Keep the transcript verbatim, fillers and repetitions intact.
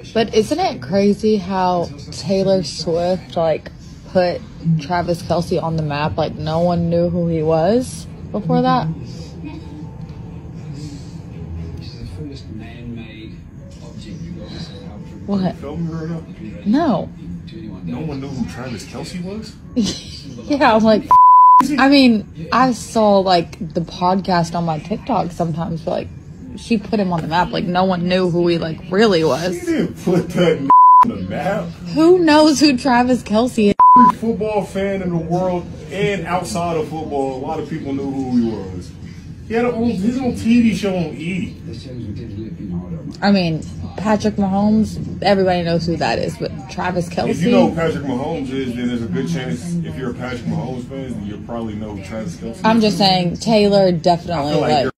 But isn't it crazy how Taylor Swift, like, put Travis Kelce on the map? Like, no one knew who he was before that. What? No. No one knew who Travis Kelce was? Yeah, I'm like, I mean, I saw, like, the podcast on my TikTok sometimes, but, like, she put him on the map. Like, no one knew who he, like, really was. She didn't put that on the map. Who knows who Travis Kelce is? Every football fan in the world and outside of football, a lot of people knew who he was. He had a own, his own T V show on E! I mean, Patrick Mahomes, everybody knows who that is, but Travis Kelce? If you know who Patrick Mahomes is, then there's a good chance, if you're a Patrick Mahomes fan, then you'll probably know who Travis Kelce is. I'm just saying, Taylor definitely, I feel like, like you're